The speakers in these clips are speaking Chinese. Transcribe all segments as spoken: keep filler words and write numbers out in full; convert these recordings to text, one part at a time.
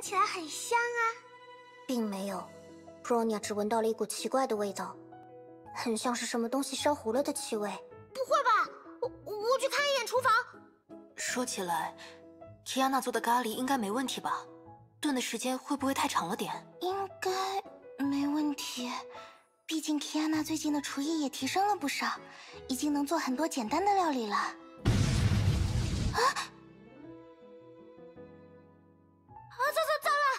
起来很香啊。 并没有 ，Bronya 只闻到了一股奇怪的味道，很像是什么东西烧糊了的气味。 不会吧？我我去看一眼厨房。 说起来 ，Kiana 做的咖喱应该没问题吧？炖的时间会不会太长了点？ 应该没问题，毕竟 Kiana 最近的厨艺也提升了不少，已经能做很多简单的料理了。啊！ 啊，糟糟糟了！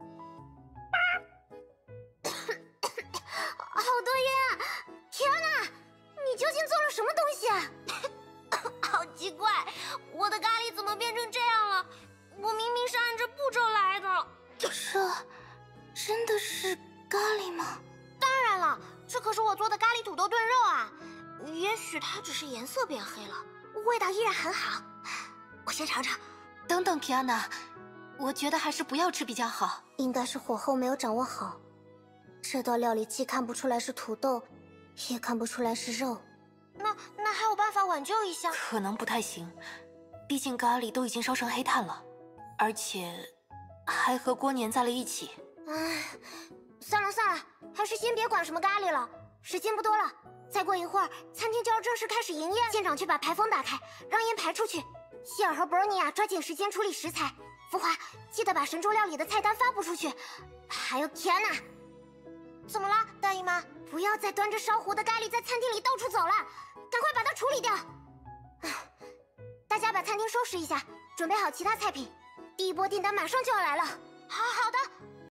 好多烟啊 ！Kiana， 你究竟做了什么东西啊？好奇怪，我的咖喱怎么变成这样了？我明明是按着步骤来的。 这真的是咖喱吗？ 当然了，这可是我做的咖喱土豆炖肉啊！也许它只是颜色变黑了，味道依然很好。我先尝尝。 等等 ，Kiana， 我觉得还是不要吃比较好。 应该是火候没有掌握好。这道料理既看不出来是土豆，也看不出来是肉。 那那还有办法挽救一下？ 可能不太行，毕竟咖喱都已经烧成黑炭了，而且还和锅粘在了一起。 唉，算了算了，还是先别管什么咖喱了，时间不多了。再过一会儿，餐厅就要正式开始营业。舰长去把排风打开，让烟排出去。希尔和伯尼亚抓紧时间处理食材。浮华，记得把神州料理的菜单发布出去。还有 Kiana， 怎么了，大姨妈？不要再端着烧糊的咖喱在餐厅里到处走了，赶快把它处理掉。大家把餐厅收拾一下，准备好其他菜品。第一波订单马上就要来了。好好的。